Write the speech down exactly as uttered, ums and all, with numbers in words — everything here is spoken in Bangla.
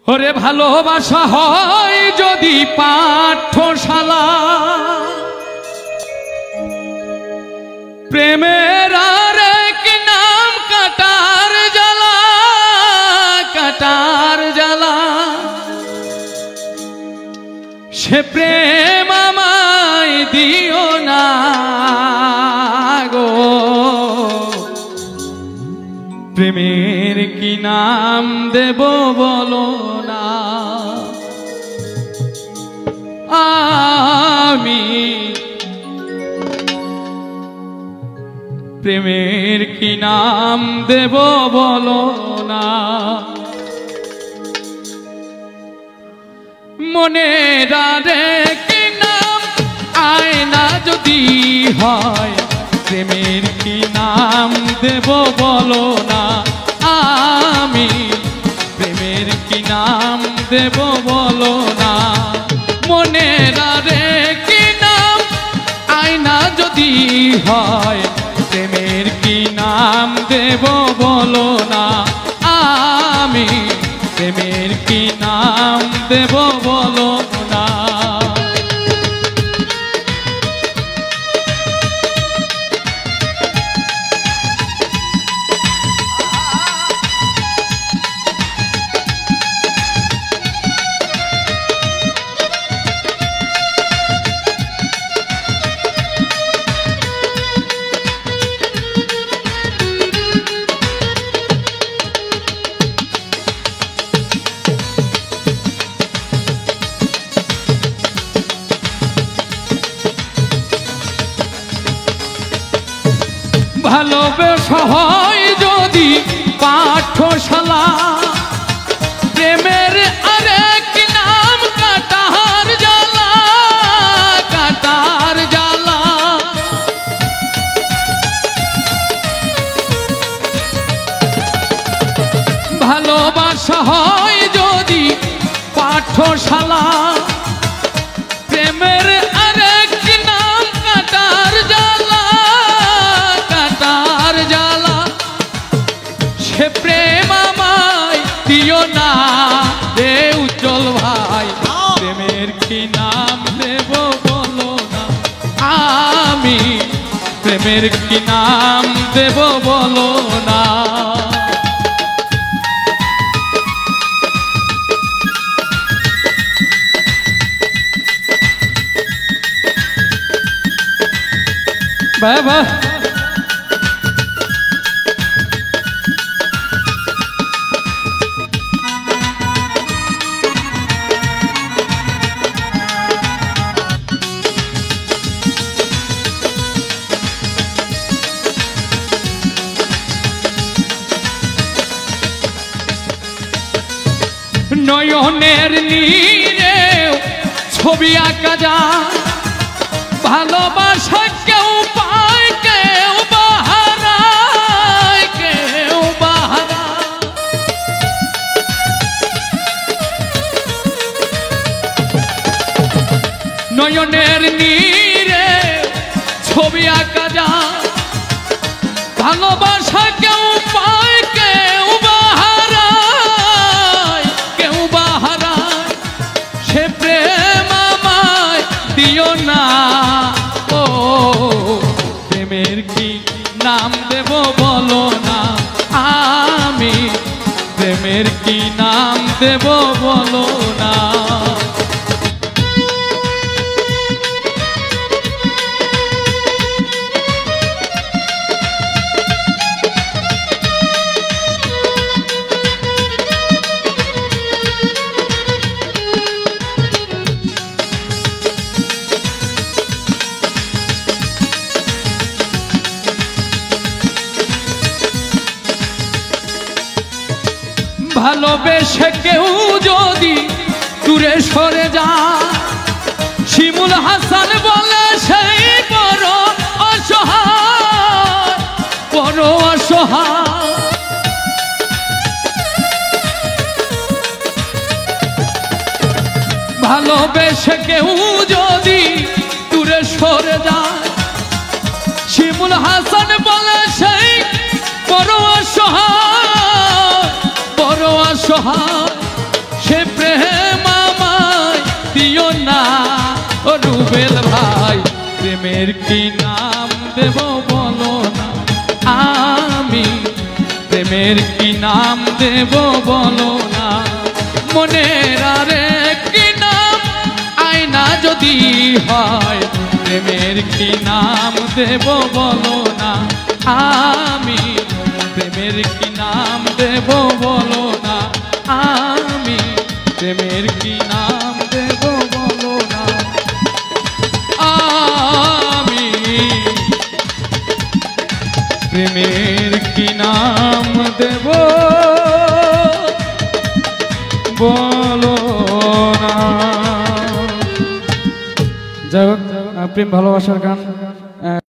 ওরে ভালোবাসা হয় যদি পাঠশালা, প্রেমের আরেক নাম কাটার জ্বালা, কাটার জ্বালা। সে প্রেম আমায় দিও না গো, প্রেমের কি নাম দেব বলো না। আমি প্রেমের কি নাম দেব বলো না। মনে রারে কি নাম আয়না যদি হয়, প্রেমের কি নাম দেব বলো না। আমি প্রেমের কি নাম দেব বলো না। মনে রারে কি নাম আয়না যদি হয়, প্রেমের কি নাম দেব বলো না। আমি প্রেমের কি নাম দেব বলো না। ভালোবাসা হয় যদি পাঠশালা, প্রেমের আরেক নাম কাটার জ্বালা, কাটার জ্বালা। ভালোবাসা হয় যদি পাঠশালা, প্রেমের আরেক নাম কাটার জ্বালা, কাটার জ্বালা। সে প্রেম আমায় দিও না রে উজ্জ্বল ভাই, প্রেমের কি নাম দেব বলো না। আমি প্রেমের কি নাম দেব বলো না। বাবা নয়নের নীরে ছবি আঁকা যায়, ভালোবাসা কেউ পায় কেউ বাহারায়, কেউ বাহারায়। নয়নের নীরে ছবি আঁকা যায়, ভালোবাসা কেউ পায় কেউ বাহারায়, কেউ বাহারায়। সে প্রেম আমায় দিও না ও, প্রেমের কি নাম দেব বলো না। আমি প্রেমের কি নাম দেব বলো না। ভালোবেসে কেউ যদি দূরে সরে যায়, শিমুল হাসান বলে সেই বড় অসহায়, বড় অসহায়। ভালোবেসে কেউ যদি দূরে সরে যায়, শিমুল হাসান বলে সেই বড় অসহায়, বড় অসহায়। সে রুবেল ভাই প্রেমের কি নাম দেব বলো না আমি প্রেমের কি নাম দেব বলো না মনের আরে কি নাম আয়না যদি হয় প্রেমের কি নাম দেব বলো না আমি প্রেমের কি নাম দেব বলো না আমি প্রেমের কি নাম দেব বলো না আমি প্রেমের কি নাম দেব বলো না। যাই হোক, প্রেম ভালোবাসার গান